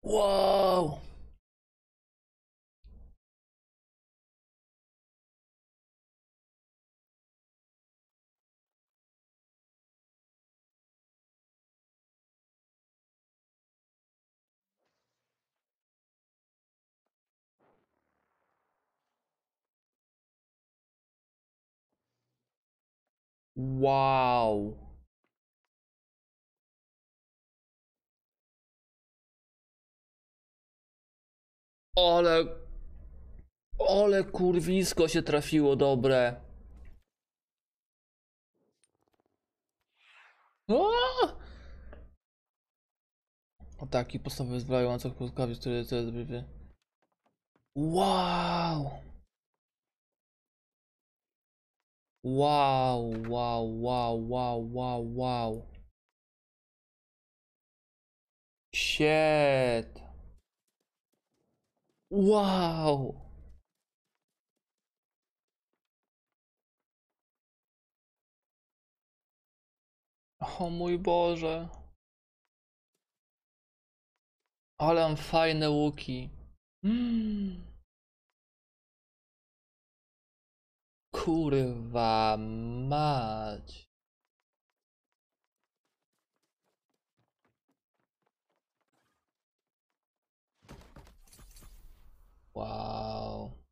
Wow! Wow! Ale... Ale kurwisko się trafiło dobre. O! Ataki podstawowe zbrojające krótkawiec, które to jest brywy. Wow! Wow, wow, wow, wow, wow, wow. Shit. Wow! O mój Boże. Ale mam fajne łuki. Mm. Kurwa mać. Wow.